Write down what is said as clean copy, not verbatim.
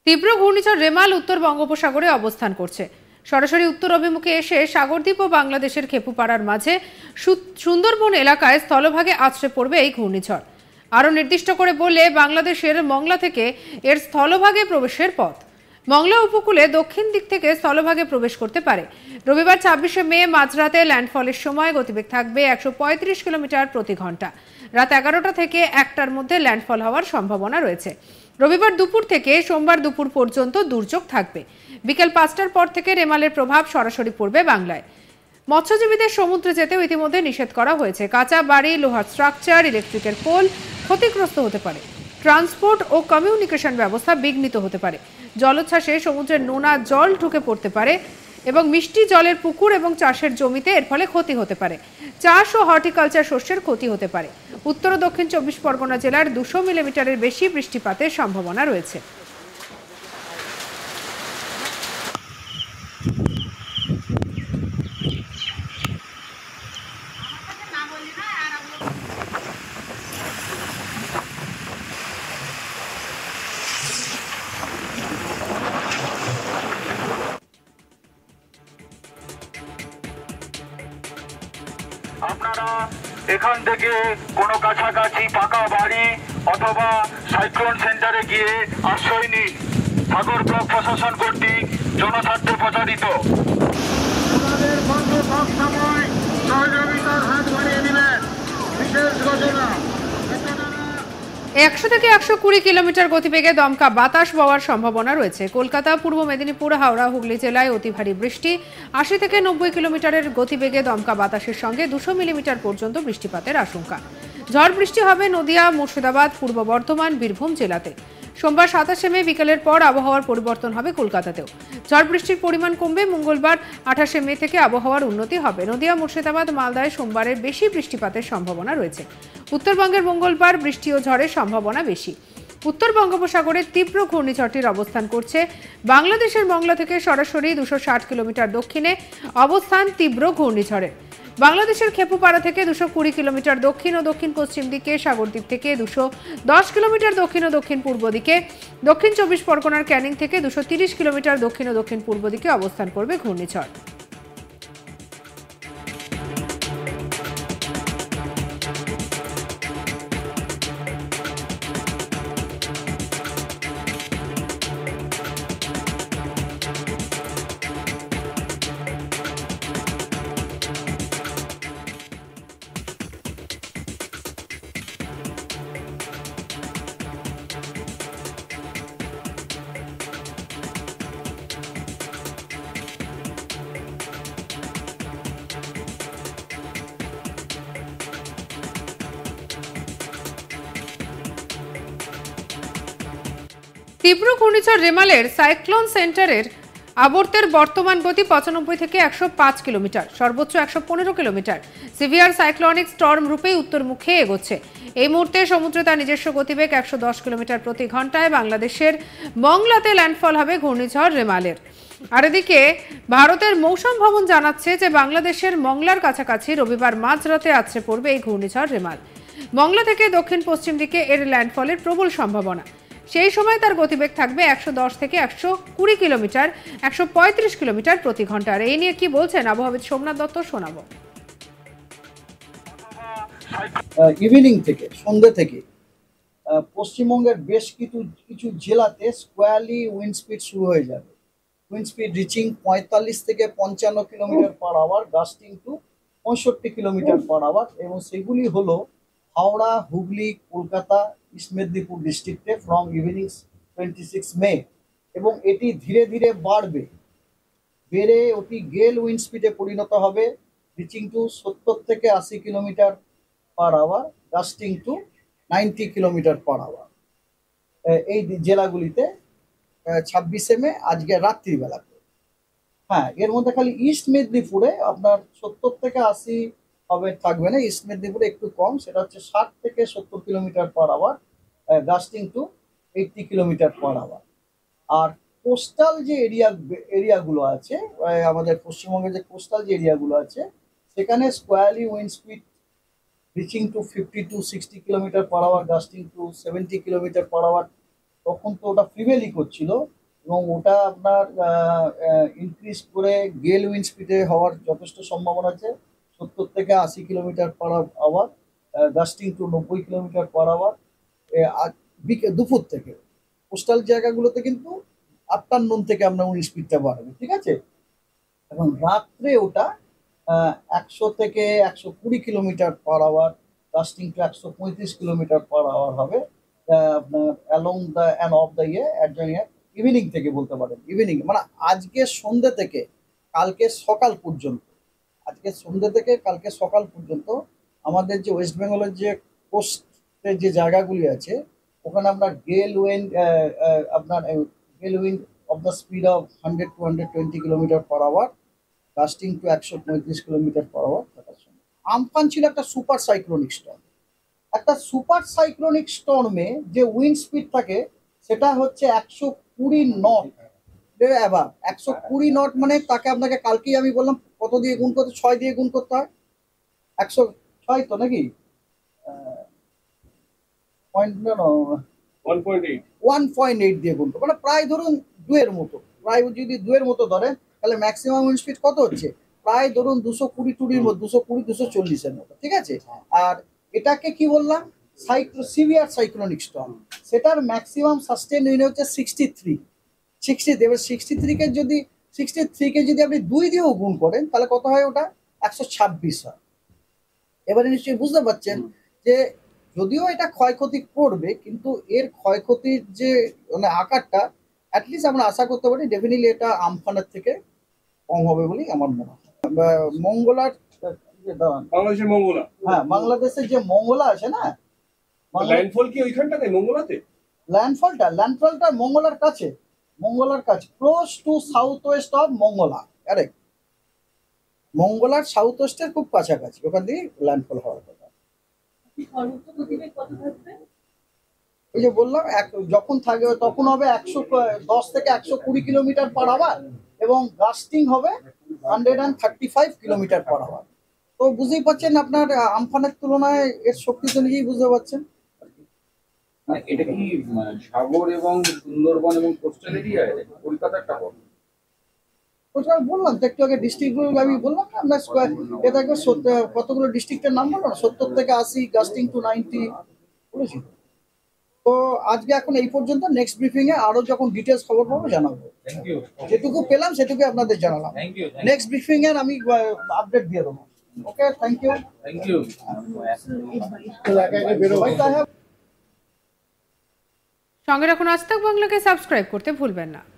তীব্র ঘূর্ণিঝড় রেমাল উত্তর বঙ্গোপসাগরে অবস্থান করছে। সরাসরি উত্তর অভিমুখে এসে সাগরদ্বীপ ও বাংলাদেশের খেপুপাড়ার মাঝে সুন্দরবন এলাকায় স্থলভাগে আছড়ে পড়বে এই ঘূর্ণিঝড়। আরও নির্দিষ্ট করে বললে বাংলাদেশের মংলা থেকে এর স্থলভাগে প্রবেশের পথ। মংলা উপকূলে দক্ষিণ দিক থেকে স্থলভাগে প্রবেশ করতে পারে। রবিবার ২৬শে মে মাঝরাতে ল্যান্ডফলের সময় গতিবেগ থাকবে ১৩৫ কিলোমিটার প্রতি ঘন্টা। রাত ১১টা থেকে ১টার মধ্যে ল্যান্ডফল হওয়ার সম্ভাবনা রয়েছে। রবিবার দুপুর থেকে সোমবার দুপুর পর্যন্ত দুর্যোগ থাকবে। বিকেল ৫টার পর থেকে রেমালের প্রভাব সরাসরি পড়বে বাংলায়। মৎস্যজীবীদের সমুদ্রে যেতেও ইতিমধ্যে নিষেধ করা হয়েছে। কাঁচা বাড়ি, লোহার স্ট্রাকচার, ইলেকট্রিকের পোল ক্ষতিগ্রস্ত হতে পারে। ট্রান্সপোর্ট ও কমিউনিকেশন ব্যবস্থা বিঘ্নিত হতে পারে। জলোচ্ছ্বাসে সমুদ্রের নোনা জল ঢুকে পড়তে পারে এবং মিষ্টি জলের পুকুর এবং চাষের জমিতে এর ফলে ক্ষতি হতে পারে। চাষ ও হর্টিকালচার শস্যের ক্ষতি হতে পারে। উত্তর ও দক্ষিণ ২৪ পরগনা জেলার ২০০ মিলিমিটারের বেশি বৃষ্টিপাতের সম্ভাবনা রয়েছে। আপনারা এখান থেকে কোনো কাছাকাছি পাকা বাড়ি অথবা সাইক্লোন সেন্টারে গিয়ে আশ্রয় নিন। সাগর ব্লক প্রশাসন কর্তৃক জনস্বার্থে প্রচারিত। আমাদের বন্ধু সব সময় সহযোগিতার হাত বাড়িয়ে দিবেন। বিশেষ ঘোষণা, ১০০ থেকে ১২০ কিলোমিটার গতিবেগে দমকা বাতাস বওয়ার সম্ভাবনা রয়েছে। কলকাতা, পূর্ব মেদিনীপুর, হাওড়া, হুগলি জেলায় অতি ভারী বৃষ্টি। ৮০ থেকে ৯০ কিলোমিটারের গতিবেগে দমকা বাতাসের সঙ্গে ২০০ মিলিমিটার পর্যন্ত বৃষ্টিপাতের আশঙ্কা। ঝড় বৃষ্টি হবে নদিয়া, মুর্শিদাবাদ, পূর্ব বর্ধমান, বীরভূম জেলাতে। সোমবার ২৭শে মে বিকেলের পর আবহাওয়ার পরিবর্তন হবে কলকাতাতেও। ঝড় বৃষ্টির পরিমাণ কমবে। মঙ্গলবার ২৮শে মে থেকে আবহাওয়ার উন্নতি হবে। নদিয়া, মুর্শিদাবাদ, মালদায় সোমবারের বেশি বৃষ্টিপাতের সম্ভাবনা রয়েছে। উত্তরবঙ্গের মঙ্গলবার বৃষ্টি ও ঝড়ের সম্ভাবনা বেশি। উত্তর বঙ্গোপসাগরে তীব্র ঘূর্ণিঝড়টির অবস্থান করছে। বাংলাদেশের মংলা থেকে সরাসরি ২৬০ কিলোমিটার দক্ষিণে অবস্থান তীব্র ঘূর্ণিঝড়ের। বাংলাদেশের খেপুপাড়া থেকে ২২০ কিলোমিটার দক্ষিণ ও দক্ষিণ পশ্চিম দিকে, সাগরদ্বীপ থেকে ২১০ কিলোমিটার দক্ষিণ ও দক্ষিণ পূর্ব দিকে, দক্ষিণ ২৪ পরগনার ক্যানিং থেকে ২৩০ কিলোমিটার দক্ষিণ ও দক্ষিণ পূর্ব দিকে অবস্থান করবে ঘূর্ণিঝড়। তীব্র ঘূর্ণিঝড় রেমালের সাইক্লোন সেন্টারের আবর্তের বর্তমান গতি ৯৫ থেকে ১০৫ কিলোমিটার, সর্বোচ্চ ১১৫ কিলোমিটার। সিভিয়ার সাইক্লোনিক স্টর্ম রূপে উত্তরমুখে এগোচ্ছে। এই মুহূর্তে সমুদ্রে তার নিজস্ব গতিবেগ ১১০ কিলোমিটার প্রতি ঘন্টায়। বাংলাদেশের মংলাতে ল্যান্ডফল হবে ঘূর্ণিঝড় রেমালের। আর এদিকে ভারতের মৌসুম ভবন জানাচ্ছে যে বাংলাদেশের মংলার কাছাকাছি রবিবার মাঝরাতে আছড়ে পড়বে এই ঘূর্ণিঝড় রেমাল। মংলা থেকে দক্ষিণ পশ্চিম দিকে এর ল্যান্ডফলের প্রবল সম্ভাবনা। সেই সময় তার গতিবেগ থাকবে ১১০ থেকে ১২০ কিলোমিটার, ১৩৫ কিলোমিটার প্রতি ঘন্টা। আর এই নিয়ে কি বলছেন আবহাওয়াবিদ সোমনাথ দত্ত, শোনাবো। ইভিনিং থেকে, সন্ধ্যে থেকে পশ্চিমবঙ্গের বেশ কিছু জেলাতে স্কোয়ারলি উইন্ড স্পিড শুরু হয়ে যাবে। উইন্ড স্পিড রিচিং ৪৫ থেকে ৫৫ kilometre per hour, gusting to ৬৫ kilometre per hour. এবং সেগুলি হলো হাওড়া, হুগলি, কলকাতা, ইস্ট মেদিনীপুর ডিস্ট্রিক্টে ফ্রম ইভিনিং 26 মে। এবং এটি ধীরে ধীরে বেড়ে অতি গেল উইন্ড স্পিডে পরিণত হবে, রিচিং টু ৭০ থেকে ৮০ kilometre per hour, gusting to ৯০ kilometre per hour. এই জেলাগুলিতে ২৬শে মে আজকে রাত্রিবেলাতে। হ্যাঁ, এর মধ্যে খালি ইস্ট মেদিনীপুরে আপনার ৭০ থেকে ৮০ হবে, থাকবে না। ইস্ট মেদিনীপুরে একটু কম, সেটা হচ্ছে ৬০ থেকে ৭০ kilometre per hour, gusting to ৮০ kilometre per hour. আর কোস্টাল যে এরিয়াগুলো আছে, আমাদের পশ্চিমবঙ্গের যে কোস্টাল যে এরিয়াগুলো আছে, সেখানে squally wind speed reaching to 50 to 60 kilometre per hour, gusting to 70 kilometre per hour তখন তো ওটা প্রিভেলই করছিল, এবং ওটা আপনার ইনক্রিজ করে গেল উইন্ড স্পিডে হওয়ার যথেষ্ট সম্ভাবনা আছে। 70 থেকে 80 kilometre per hour, gusting to 90 kilometre per hour দুপুর থেকে। কোস্টাল জায়গাগুলোতে কিন্তু আফটারনুন থেকে আপনার উইন্ড স্পিডটা বাড়বে, ঠিক আছে। এবং রাত্রে ওটা 100 থেকে 120 kilometre per hour, gusting to 135 kilometre per hour হবে আপনার along the end of the evening থেকে বলতে পারেন। ইভিনিং মানে আজকে সন্ধ্যে থেকে কালকে সকাল পর্যন্ত, আজকে সন্ধ্যে থেকে কালকে সকাল পর্যন্ত আমাদের যে ওয়েস্ট বেঙ্গলের যে কোস্টের যে জায়গাগুলি আছে, ওখানে আপনার gale wind of the speed of 100 to 120 kilometre per hour, gusting to 135 kilometre per hour থাকার সময়। আমফান ছিল একটা সুপার সাইক্লোনিক স্টর্ম। একটা সুপার সাইক্লোনিক স্টর্মে যে উইন্ড স্পিড থাকে সেটা হচ্ছে 120 নট অ্যাভাব। 120 নট মানে তাকে আপনাকে কালকেই আমি বললাম কত দিয়ে গুণ করতে, 6 দিয়ে গুণ করতে হয়। 106 তো নাকি 1.8 দিয়ে গুণ করতে, মানে প্রায় ধরুন 2 এর মতো। প্রায় যদি 2 এর মতো ধরেন তাহলে ম্যাক্সিমাম উইন্ড স্পিড কত হচ্ছে, প্রায় ধরুন 220 টুরির মতো, 220-240 এর মতো, ঠিক আছে। আর এটাকে কি বললাম, সিভিয়ার সাইক্লোনিক স্টর্ম। সেটার ম্যাক্সিমাম সাস্টেন উইন্ড হচ্ছে 63। এবার 63কে যদি আপনি 2 দিয়েও গুণ করেন তাহলে কত হয়, ওটা 126 হয়। এবারে নিশ্চয়ই বুঝতে পারছেন যে যদিও এটা ক্ষয়ক্ষতি করবে, কিন্তু এর ক্ষয়ক্ষতির যে মানে আকারটা অ্যাটলিস্ট আমরা আশা করতে পারি ডেফিনেটলি এটা আমফানের থেকে কম হবে বলেই আমার মনে হয়। মঙ্গলার বাংলাদেশের মঙ্গলা, হ্যাঁ বাংলাদেশের যে মঙ্গলা আছে না, ল্যান্ডফল কি ওইখানটাতে মঙ্গলাতে? ল্যান্ডফলটা মঙ্গলার কাছে, close to south west of Mongla. Correct, মঙ্গলার সাউথ ওয়েস্টের খুব কাছাকাছি, ওখান দিয়ে ল্যান্ডফল হওয়ার কথা। ওই যে বললাম যখন থাকবে তখন হবে 110 থেকে 120 কিলোমিটার পার আওয়ার, এবং গাস্টিং হবে 135 কিলোমিটার পার আওয়ার। তো বুঝতেই পারছেন আপনার আমফানের তুলনায় এর শক্তি তো নিজেই বুঝতে পারছেন। এটা কি সাগর এবং সুন্দরবন এবং কোস্টাল এরিয়া, কলকাতার টাকা ওটা বললাম তো একটু আগে, ডিস্ট্রিক্টগুলো আমি বললাম না আপনার স্কোয়ার এ থাকবে কতগুলো ডিস্ট্রিক্টের নাম বললাম, 70 থেকে 80, গাস্টিং টু 90 বলেছি। তো আজকে এখন এই পর্যন্ত, নেক্সট ব্রিফিং এ আরো যখন ডিটেলস খবর পাবো জানাবো। যেটুকু পেলাম সেটুকু আপনাদের জানালাম। নেক্সট ব্রিফিং এর আমি আপডেট দিয়ে দেবো। Okay, thank you. সঙ্গে রাখুন আজ তাক বাংলাকে সাবস্ক্রাইব করতে ভুলবেন না।